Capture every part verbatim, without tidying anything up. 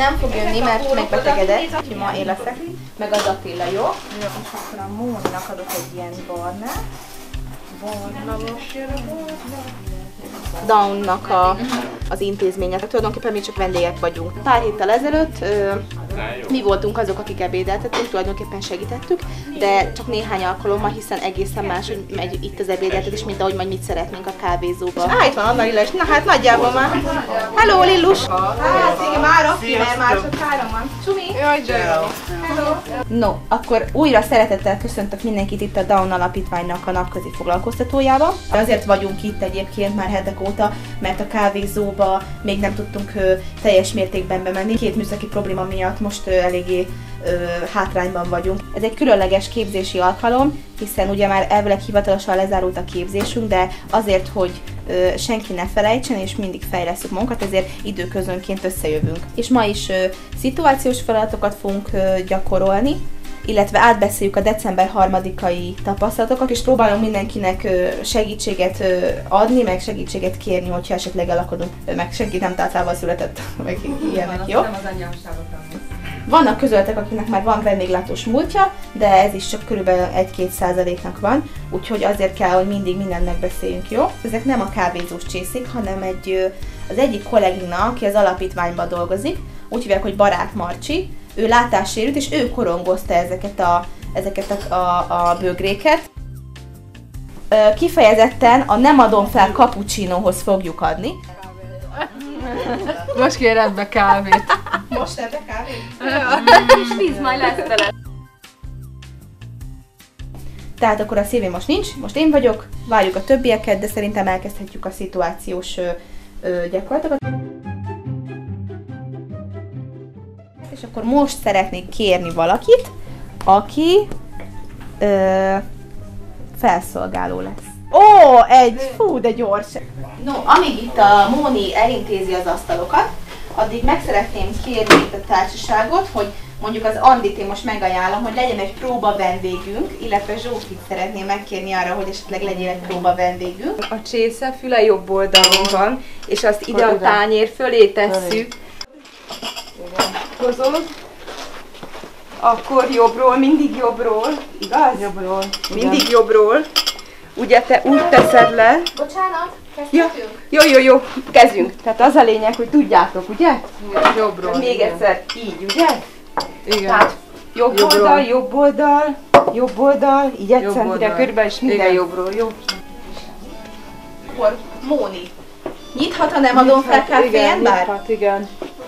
nem fog jönni, mert megbetegedett, úgyhogy ma én leszek, meg az Attila, jó? Jó. Akkor a Móninak adok egy ilyen barnát. Barna, most jön a barna. Downnak a, az intézménye. Tulajdonképpen mi csak vendégek vagyunk. Pár héttel ezelőtt ö, mi voltunk azok, akik ebédeltettünk, tulajdonképpen segítettük, de csak néhány alkalommal, hiszen egészen más, hogy megy itt az ebédeltetés, mint ahogy majd mit szeretnénk a kávézóba. Ah, itt van Anna Lilla is. Na hát nagyjából már. Hello, Lillus! Hát igen, már aki, mert már csak három van. Csumi! Jaj, de jó! Hello! No, akkor újra szeretettel köszöntök mindenkit itt a Down Alapítványnak a napközi foglalkoztatójába. Azért vagyunk itt egyébként már hetek óta, mert a kávézóba még nem tudtunk ö, teljes mértékben bemenni. Két műszaki probléma miatt most ö, eléggé ö, hátrányban vagyunk. Ez egy különleges képzési alkalom, hiszen ugye már elvileg hivatalosan lezárult a képzésünk, de azért, hogy ö, senki ne felejtsen és mindig fejlesszük magunkat, ezért időközönként összejövünk. És ma is ö, szituációs feladatokat fogunk ö, gyakorolni, illetve átbeszéljük a december harmadikai tapasztalatokat, és próbálunk mindenkinek segítséget adni, meg segítséget kérni, hogyha esetleg elakadunk, meg senki nem tálcával született, meg ilyenek, jó? Vannak közületek, akinek már van vendéglátós múltja, de ez is csak körülbelül egy-két százaléknak van, úgyhogy azért kell, hogy mindig mindent megbeszéljünk, jó? Ezek nem a kávézós csészék, hanem egy, az egyik kollégina, aki az alapítványban dolgozik, úgy hívják, hogy Barát Marcsi. Ő látássérült, és ő korongozta ezeket a, ezeket a, a, a bögréket. Kifejezetten a nem adom fel cappuccinóhoz fogjuk adni. Most kéred be kávét. Most ebbe kávét? És víz majd lesz vele. Tehát akkor a szívén most nincs, most én vagyok, várjuk a többieket, de szerintem elkezdhetjük a szituációs ö, ö, gyakorlatokat. És akkor most szeretnék kérni valakit, aki ö, felszolgáló lesz. Ó, egy, fú, de gyors! No, amíg itt a Móni elintézi az asztalokat, addig meg szeretném kérni itt a társaságot, hogy mondjuk az Andit én most megajánlom, hogy legyen egy próba vendégünk, illetve Zsófit szeretném megkérni arra, hogy esetleg legyen egy próba vendégünk. A csésze füle jobb oldalon van, és azt ide a tányér fölé tesszük. Hozod, akkor jobbról, mindig jobbról, igaz? Jobbról. Mindig jobbról. Ugye te úgy teszed le. Bocsánat, kezdhetünk? Ja. Jó, jó, jó, kezdjünk. Tehát az a lényeg, hogy tudjátok, ugye? Jobbról. Még igen. egyszer, így, ugye? Igen. Tehát jobb jobbról. oldal, jobb oldal, jobb oldal, így egy centire körülbelül, és minden igen. jobbról, jó? Akkor Móni, nyithat, ha nem adom fel kávéján bár? Nyithat, igen.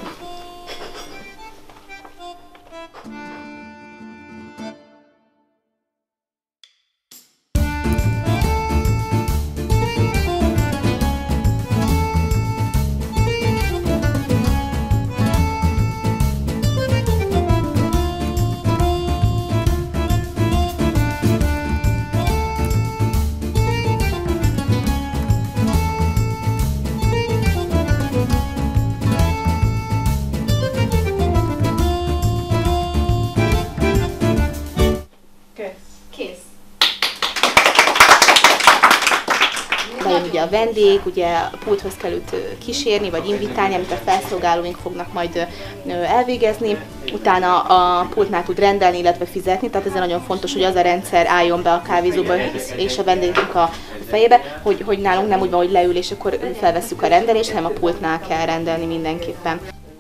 Bejön ugye a vendég, ugye a pulthoz kell őt kísérni, vagy invitálni, amit a felszolgálóink fognak majd elvégezni. Utána a pultnál tud rendelni, illetve fizetni, tehát ez nagyon fontos, hogy az a rendszer álljon be a kávézóba és a vendégünk a fejébe, hogy, hogy nálunk nem úgy van, hogy leül és akkor felvesszük a rendelést, hanem a pultnál kell rendelni mindenképpen.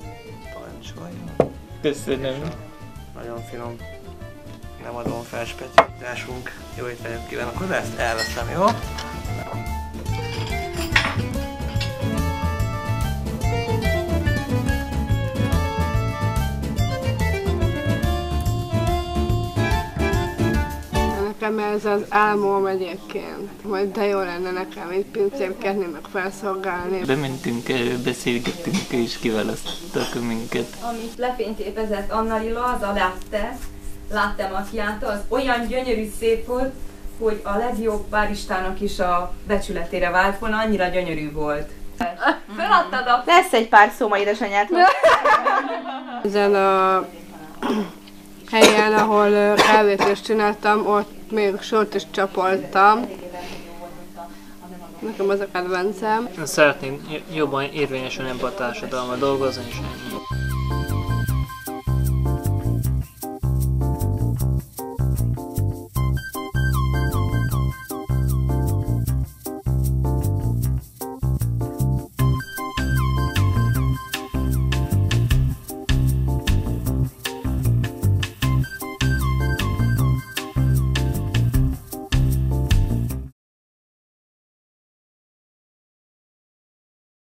Köszönöm. Nagyon finom. Nem adom fel specialitásunk. Jó étvágyat kívánok hozzá, ezt elveszem, jó? Nekem ez az álmom egyébként, majd de jó lenne nekem itt pincérkedni, meg felszolgálni. Bementünk, beszélgettünk és kiválasztottak minket. Amit lefényképezett Anna Lilla, az a latte, latte macchiato, az olyan gyönyörű szép volt, hogy a legjobb baristának is a becsületére vált volna, annyira gyönyörű volt. Feladtad a... Lesz egy pár szó ma édesanyától. Ezen a helyen, ahol kávét is csináltam, ott még sort is csapoltam. Nekem az a kedvencem. Szeretnénk jobban érvényesülni ebbe a társadalomba dolgozni, és